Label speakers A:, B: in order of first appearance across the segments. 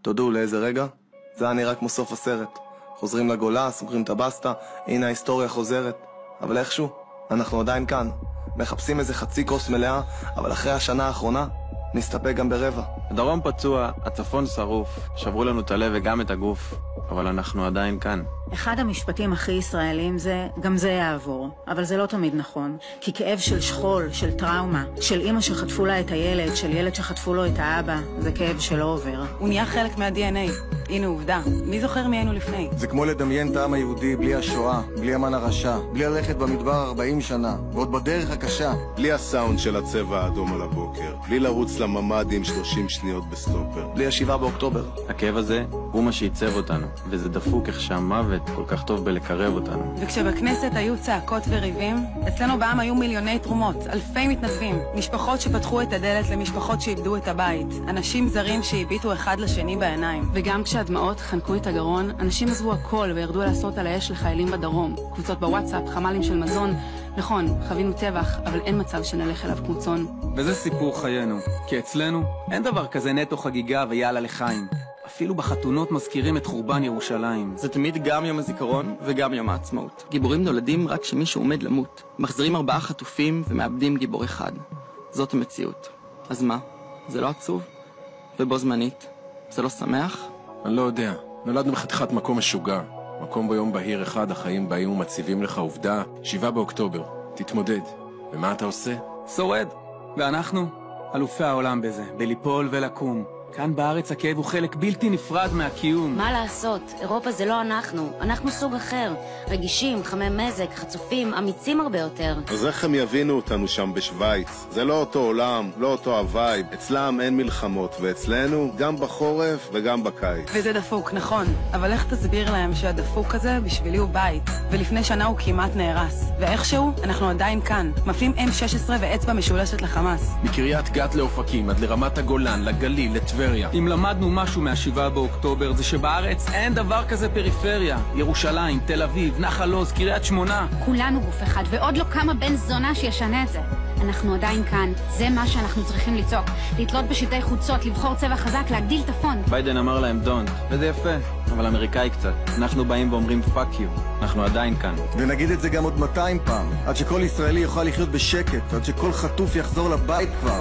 A: תודו לאיזה רגע? זה היה נראה כמו סוף הסרט. חוזרים לגולה, סוגרים את הבסטה, הנה ההיסטוריה חוזרת. אבל איכשהו, אנחנו עדיין כאן. מחפשים איזה חצי כוס מלאה, אבל אחרי השנה האחרונה, נסתפק גם ברבע.
B: הדרום פצוע, הצפון שרוף, שברו לנו את הלב וגם את הגוף, אבל אנחנו עדיין כאן.
C: אחד המשפטים הכי ישראלים זה, גם זה יעבור. אבל זה לא תמיד נכון. כי כאב של שכול, של טראומה, של אמא שחטפו לה את הילד, של ילד שחטפו לו את האבא, זה כאב שלא עובר.
D: הוא נהיה חלק מה-DNA. הנה עובדה. מי זוכר מי היינו לפני?
E: זה כמו לדמיין את העם היהודי בלי השואה, בלי המן הרשע, בלי ללכת במדבר 40 שנה, ועוד בדרך הקשה.
F: בלי הסאונד של הצבע האדום על הבוקר, בלי לרוץ לממ"דים 30 שניות בסטופר.
A: בלי 7 באוקטובר.
B: הכאב הזה הוא מה שייצב אותנו, וזה דפוק איך שהמוות כל כך טוב בלקרב אותנו.
D: וכשבכנסת היו צעקות וריבים, אצלנו בעם היו מיליוני תרומות, אלפי מתנדבים, משפחות שפתחו את הדלת למשפחות שאיבדו את הבית, אנשים זרים שהביטו אחד לשני בעיניים. וגם כשהדמעות חנקו את הגרון, אנשים עזבו הכל וירדו לעשות על האש לחיילים בדרום, קבוצות בוואטסאפ, חמ"לים של מזון. נכון, חווינו טבח, אבל אין מצב שנלך אליו כמו צאן.
G: וזה סיפור חיינו, כי אצלנו אין דבר כזה נטו חגיגה ויאללה לחיים. אפילו בחתונות מזכירים את חורבן ירושלים.
H: זה תמיד גם יום הזיכרון וגם יום העצמאות. גיבורים נולדים רק כשמישהו עומד למות. מחזירים 4 חטופים ומאבדים גיבור אחד. זאת המציאות. אז מה? זה לא עצוב? ובו זמנית? זה לא שמח?
I: אני לא יודע. נולדנו בחתיכת מקום משוגע. מקום ביום בהיר אחד החיים באים ומציבים לך עובדה. 7 באוקטובר. תתמודד. ומה אתה עושה?
G: שורד. ואנחנו? אלופי העולם בזה. בליפול ולקום. כאן בארץ הכאב הוא חלק בלתי נפרד מהקיום.
J: מה לעשות? אירופה זה לא אנחנו. אנחנו סוג אחר. רגישים, חמי מזג, חצופים, אמיצים הרבה יותר.
F: אז איך הם יבינו אותנו שם בשוויץ? זה לא אותו עולם, לא אותו הווייב. אצלם אין מלחמות, ואצלנו גם בחורף וגם בקיץ.
D: וזה דפוק, נכון. אבל איך תסביר להם שהדפוק הזה בשבילי הוא בית? ולפני שנה הוא כמעט נהרס. ואיכשהו, אנחנו עדיין כאן. מפלים M16 ואצבע משולשת לחמאס.
I: מקריית גת לאופקים, עד לרמת הגולן, לגליל, לטבריה.
G: אם למדנו משהו מה7 באוקטובר, זה שבארץ אין דבר כזה פריפריה. ירושלים, תל אביב, נחל עוז, קריית שמונה.
K: כולנו גוף אחד, ועוד לא כמה בן זונה שישנה את זה. אנחנו עדיין כאן, זה מה שאנחנו צריכים לצעוק. לתלות בשלטי חוצות, לבחור צבע חזק, להגדיל את הפונט.
B: ביידן אמר להם don't, וזה יפה, אבל אמריקאי קצת. אנחנו באים ואומרים fuck you, אנחנו עדיין כאן.
E: ונגיד את זה גם עוד 200 פעם, עד שכל ישראלי יוכל לחיות בשקט, עד שכל חטוף יחזור לבית כבר.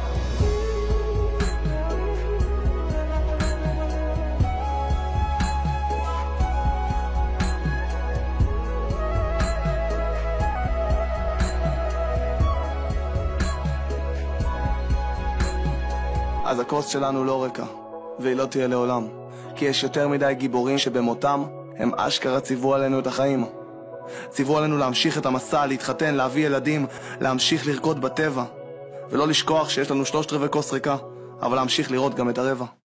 A: אז הכוס שלנו לא ריקה, והיא לא תהיה לעולם. כי יש יותר מדי גיבורים שבמותם הם אשכרה ציוו עלינו את החיים. ציוו עלינו להמשיך את המסע, להתחתן, להביא ילדים, להמשיך לרקוד בטבע. ולא לשכוח שיש לנו 3/4 כוס ריקה, אבל להמשיך לראות גם את הרבע.